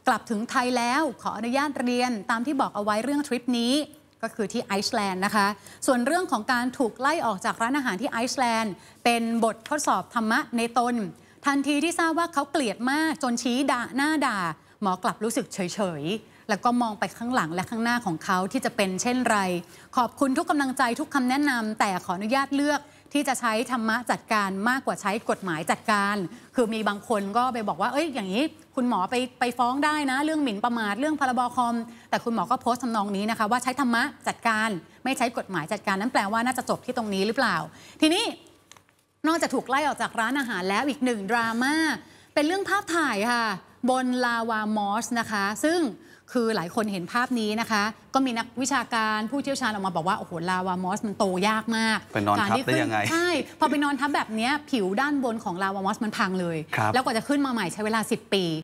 กลับถึงไทยแล้วขออนุญาตเรียนตามที่บอกเอาไว้เรื่องทริปนี้ก็คือที่ไอซ์แลนด์นะคะส่วนเรื่องของการถูกไล่ออกจากร้านอาหารที่ไอซ์แลนด์เป็นบททดสอบธรรมะในตนทันทีที่ทราบว่าเขาเกลียดมากจนชี้หน้าด่าหมอกลับรู้สึกเฉยๆแล้วก็มองไปข้างหลังและข้างหน้าของเขาที่จะเป็นเช่นไรขอบคุณทุกกำลังใจทุกคำแนะนำแต่ขออนุญาตเลือกที่จะใช้ธรรมะจัดการมากกว่าใช้กฎหมายจัดการคือมีบางคนก็ไปบอกว่าเอ้ยอย่างนี้คุณหมอไปฟ้องได้นะเรื่องหมิ่นประมาทเรื่องพรบคอมแต่คุณหมอก็โพสต์ทำนองนี้นะคะว่าใช้ธรรมะจัดการไม่ใช้กฎหมายจัดการนั้นแปลว่าน่าจะจบที่ตรงนี้หรือเปล่าทีนี้นอกจากถูกไล่ออกจากร้านอาหารแล้วอีกหนึ่งดราม่าเป็นเรื่องภาพถ่ายค่ะบนลาวามอสนะคะซึ่งคือหลายคนเห็นภาพนี้นะคะก็มีนักวิชาการผู้เชี่ยวชาญออกมาบอกว่าโอ้โหลาวามอสมันโตยากมากไปนอนทับได้ยังไงใช่พอไปนอนทับแบบนี้ผิวด้านบนของลาวามอสมันพังเลยแล้วกว่าจะขึ้นมาใหม่ใช้เวลา10 ปี